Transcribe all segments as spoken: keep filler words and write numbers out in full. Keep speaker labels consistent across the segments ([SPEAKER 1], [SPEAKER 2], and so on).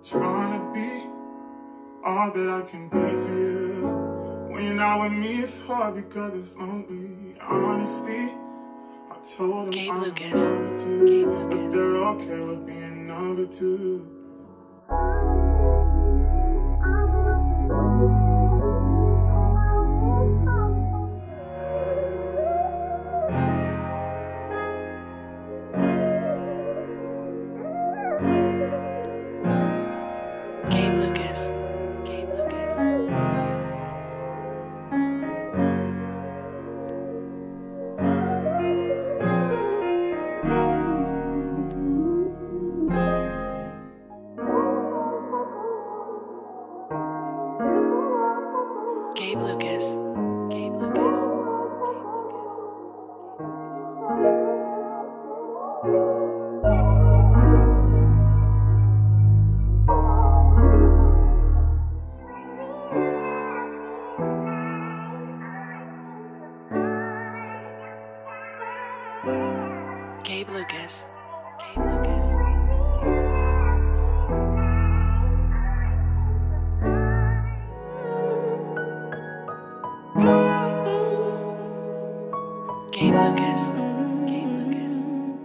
[SPEAKER 1] trying to be all that I can be for you. When you're not with me, it's hard because it's lonely. Honestly, I told them
[SPEAKER 2] Gabe
[SPEAKER 1] I'm
[SPEAKER 2] Lucas.
[SPEAKER 1] with you,
[SPEAKER 2] Gabe
[SPEAKER 1] but
[SPEAKER 2] Lucas.
[SPEAKER 1] they're okay with being number two.
[SPEAKER 2] Gabe Lucas. Gabe Lucas. Gabe Lucas. Gabe Lucas. Gabe Lucas. Gabe Lucas. Gabe Lucas. Gabe Lucas.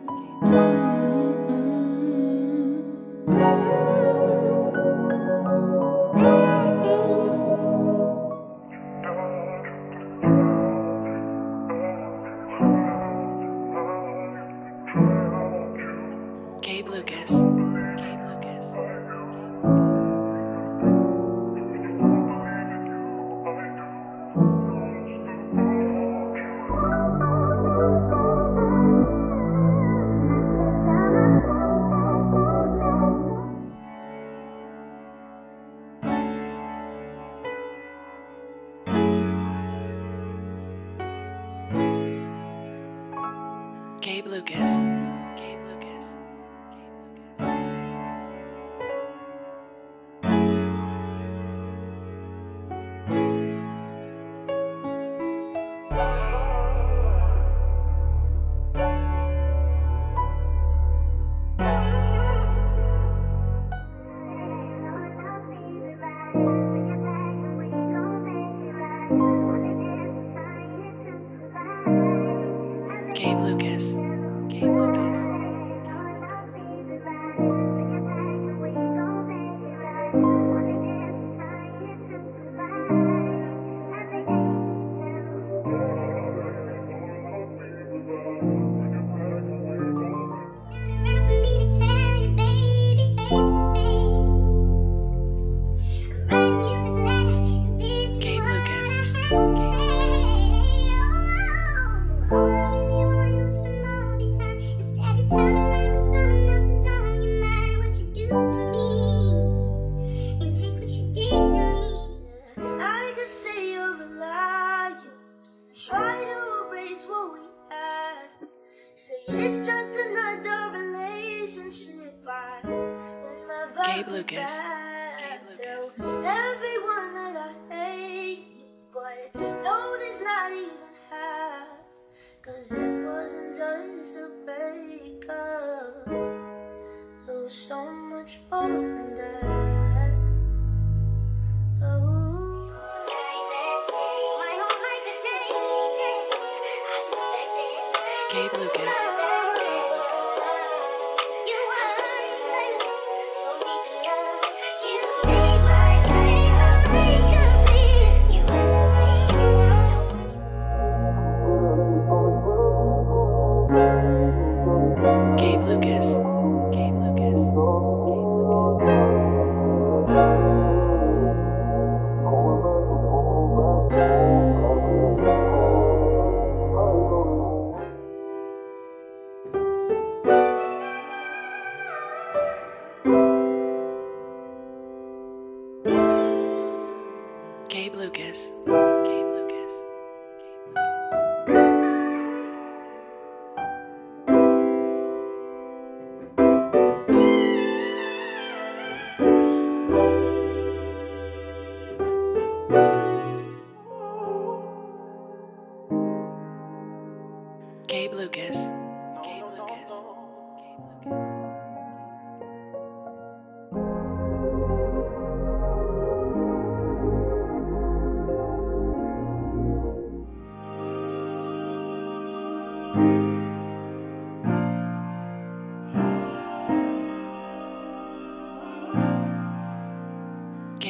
[SPEAKER 2] Gabe Lucas. Gabe Lucas. Gabe Lucas. Gabe Lucas. Gabe Lucas. Gabe Lucas. Gabe Lucas.
[SPEAKER 3] I could say you're a liar, try to erase what we had. Say it's just another relationship. I will never
[SPEAKER 2] Gabe
[SPEAKER 3] go
[SPEAKER 2] Lucas.
[SPEAKER 3] back.
[SPEAKER 2] Gabe Lucas.
[SPEAKER 3] Tell everyone that I hate you, but no, there's not even half. Cause it wasn't just a breakup, it was so much more than that. Oh.
[SPEAKER 2] Gabe Lucas. Gabe Lucas. Gabe Lucas. Gabe Lucas. Gabe Lucas. Gabe Lucas. Gabe Lucas. Gabe Lucas. Gabe Lucas.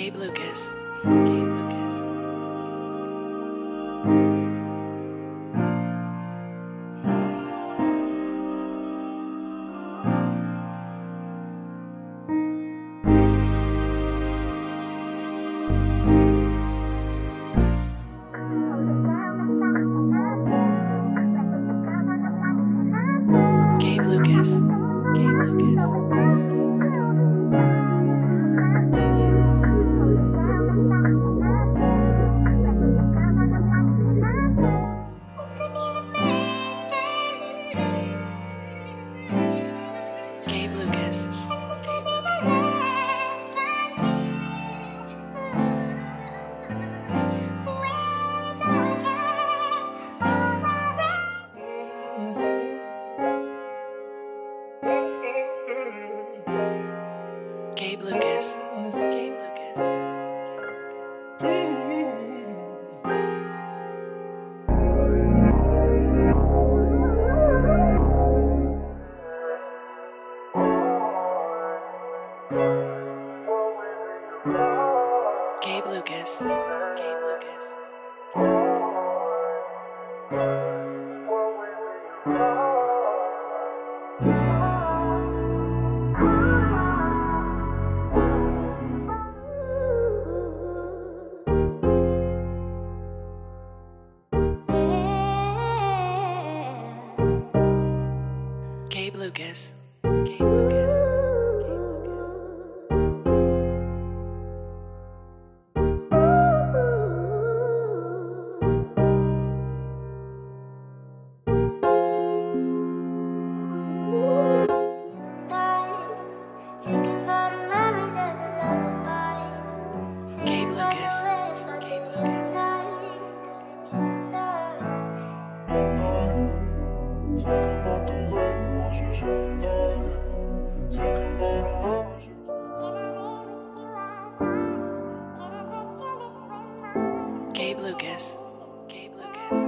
[SPEAKER 2] Gabe Lucas. Gabe Lucas. Gabe Lucas. Gabe Lucas. Gabe Lucas. Gabe Lucas. Gabe Lucas. Gabe Lucas. Gabe Lucas. Gabe Lucas. Gabe Lucas. Gabe Lucas. Gabe Lucas. Gabe Lucas. Gabe Lucas.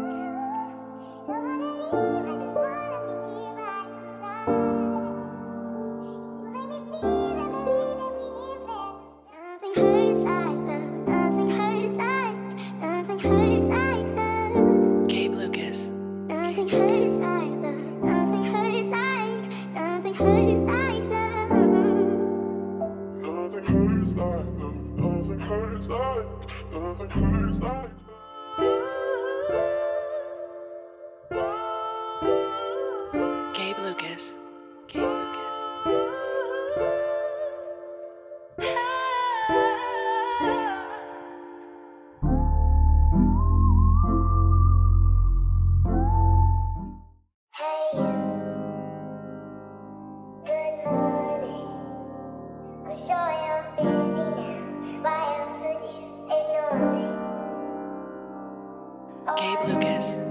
[SPEAKER 2] Gabe Lucas. Gabe Lucas. Gabe Lucas. Gabe Lucas.
[SPEAKER 3] Hey, good morning. I'm sure you're busy now. Why else would you ignore me?
[SPEAKER 2] Gabe Lucas.